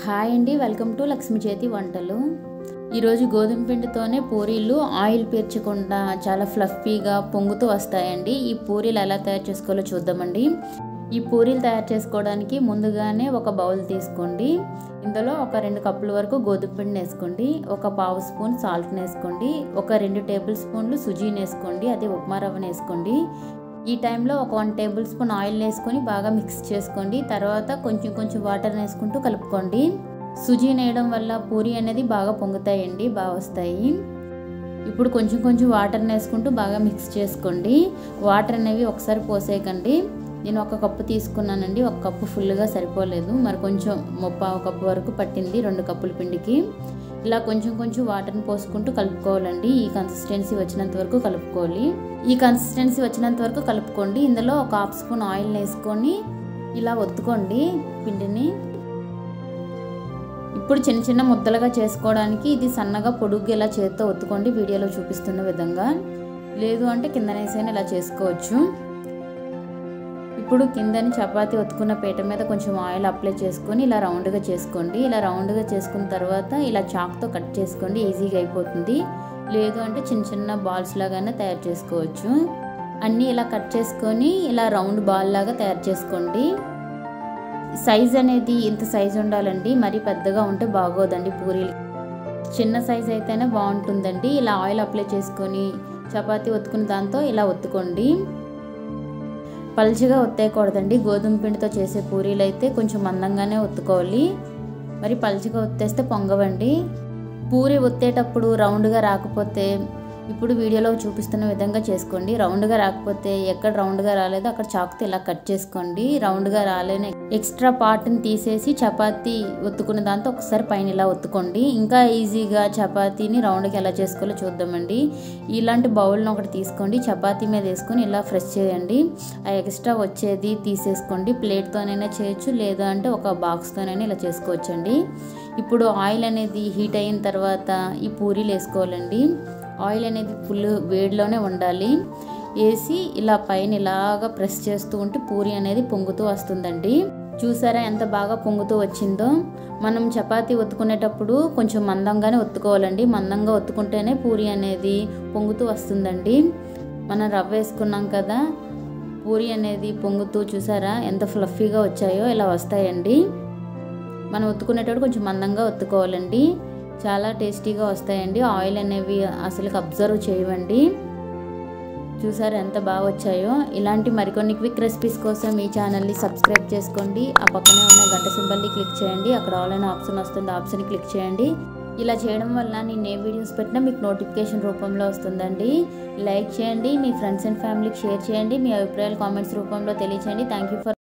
Hi అండి, welcome to Lakshmi చేతి వంటలు. ఈరోజు గోధుమ పిండితోనే పూరీలు ఆయిల్ పీల్చకుండా చాలా ఫ్లఫీగా పొంగుతూ వస్తాయండి. ఈ పూరీలు ఎలా తయారు చేసుకోవాలో చూద్దామండి. ఈ పూరీలు తయారు చేసుకోవడానికి ముందుగానే ఒక బౌల్ తీసుకోండి. ఇందులో ఒక 2 కప్పుల వరకు గోధుమ పిండిని వేసుకోండి. ఒక 1/2 స్పూన్ సాల్ట్ని వేసుకోండి. ఒక 2 టేబుల్ స్పూన్లు సుజీని వేసుకోండి. అది ఉప్మా రవ్వని వేసుకోండి. ఈ టైంలో ఒక 1 టేబుల్ స్పూన్ ఆయిల్ వేసుకొని బాగా మిక్స్ చేసుకోండి. తర్వాత కొంచెం వాటర్ వేసుకుంటూ కలుపుకోండి. సుజీని వేయడం వల్ల పూరి అనేది బాగా పొంగుతాయండి, బాగా వస్తాయి. ఇప్పుడు కొంచెం వాటర్ని వేసుకుంటూ బాగా మిక్స్ చేసుకోండి. వాటర్ అనేవి ఒకసారి పోసేయకండి. నేను 1 కప్పు తీసుకున్నానండి. 1 కప్పు ఫుల్గా సరిపోలేదు, మరి కొంచెం 1/2 కప్పు వరకు పట్టింది 2 కప్పుల పిండికి. ఇలా కొంచెం వాటర్ని పోసుకుంటూ కలుపుకోవాలండి. ఈ కన్సిస్టెన్సీ వచ్చినంత వరకు కలుపుకోవాలి. ఈ కన్సిస్టెన్సీ వచ్చినంత వరకు కలుపుకోండి. ఇందులో ఒక 1/2 స్పూన్ ఆయిల్ వేసుకొని ఇలా ఒత్తుకోండి పిండిని. ఇప్పుడు చిన్న ముద్దలుగా చేసుకోవడానికి ఇది సన్నగా పొడుగ్గా ఇలా చేత్తో ఒత్తుకోండి, వీడియోలో చూపిస్తున్న విధంగా. లేదు అంటే కిందనేసైనా ఇలా చేసుకోవచ్చు. ఇప్పుడు కిందని చపాతీ ఒత్తుకున్న పీట మీద కొంచెం ఆయిల్ అప్లై చేసుకొని ఇలా రౌండ్గా చేసుకోండి. ఇలా రౌండ్గా చేసుకున్న తర్వాత ఇలా చాక్తో కట్ చేసుకోండి, ఈజీగా అయిపోతుంది. లేదు అంటే చిన్న బాల్స్ లాగానే తయారు చేసుకోవచ్చు. అన్నీ ఇలా కట్ చేసుకొని ఇలా రౌండ్ బాల్ లాగా తయారు చేసుకోండి. సైజ్ అనేది ఇంత సైజు ఉండాలండి, మరీ పెద్దగా ఉంటే బాగోదండి పూరీలు. చిన్న సైజ్ అయితేనే బాగుంటుందండి. ఇలా ఆయిల్ అప్లై చేసుకొని చపాతీ ఒత్తుకున్న దాంతో ఇలా ఒత్తుకోండి. పల్చగా ఒత్తేయకూడదండి. గోధుమ పిండితో చేసే పూరీలు అయితే కొంచెం మందంగానే ఒత్తుకోవాలి, మరి పల్చగా ఒత్తేస్తే పొంగవండి. పూరి ఒత్తేటప్పుడు రౌండ్గా రాకపోతే ఇప్పుడు వీడియోలో చూపిస్తున్న విధంగా చేసుకోండి. రౌండ్గా రాకపోతే ఎక్కడ రౌండ్గా రాలేదో అక్కడ చాకుతో ఇలా కట్ చేసుకోండి. రౌండ్గా రాలేని ఎక్స్ట్రా పార్ట్ని తీసేసి చపాతీ ఒత్తుకున్న దాంతో ఒకసారి పైన ఇలా ఒత్తుకోండి. ఇంకా ఈజీగా చపాతీని రౌండ్గా ఎలా చేసుకోవాలో చూద్దామండి. ఇలాంటి బౌల్ని ఒకటి తీసుకోండి, చపాతీ మీద వేసుకొని ఇలా ఫ్రెష్ చేయండి. ఆ ఎక్స్ట్రా వచ్చేది తీసేసుకోండి. ప్లేట్తోనైనా చేయొచ్చు, లేదా అంటే ఒక బాక్స్తోనైనా ఇలా చేసుకోవచ్చండి. ఇప్పుడు ఆయిల్ అనేది హీట్ అయిన తర్వాత ఈ పూరీలు వేసుకోవాలండి. ఆయిల్ అనేది ఫుల్ వేడిలోనే ఉండాలి. వేసి ఇలా పైన ఇలాగా ప్రెస్ చేస్తూ ఉంటే పూరి అనేది పొంగుతూ వస్తుందండి. చూసారా ఎంత బాగా పొంగుతూ వచ్చిందో. మనం చపాతీ ఒత్తుకునేటప్పుడు కొంచెం మందంగానే ఒత్తుకోవాలండి. మందంగా ఒత్తుకుంటేనే పూరి అనేది పొంగుతూ వస్తుందండి. మనం రవ్వ వేసుకున్నాం కదా, పూరి అనేది పొంగుతూ చూసారా ఎంత ఫ్లఫీగా వచ్చాయో. ఇలా వస్తాయండి. మనం ఒత్తుకునేటప్పుడు కొంచెం మందంగా ఒత్తుకోవాలండి. చాలా టేస్టీగా వస్తాయండి. ఆయిల్ అనేవి అసలు అబ్జర్వ్ చేయవండి. చూసారు ఎంత బాగా వచ్చాయో. ఇలాంటి మరికొన్ని క్విక్ రెసిపీస్ కోసం ఈ ఛానల్ని సబ్స్క్రైబ్ చేసుకోండి. ఆ పక్కనే ఉన్న గంట సింబల్ని క్లిక్ చేయండి. అక్కడ ఆల్ అనే ఆప్షన్ వస్తుంది, ఆప్షన్ క్లిక్ చేయండి. ఇలా చేయడం వల్ల నేను ఏ వీడియోస్ పెట్టినా మీకు నోటిఫికేషన్ రూపంలో వస్తుందండి. లైక్ చేయండి, మీ ఫ్రెండ్స్ అండ్ ఫ్యామిలీకి షేర్ చేయండి, మీ అభిప్రాయాలు కామెంట్స్ రూపంలో తెలియచేయండి. Thank you for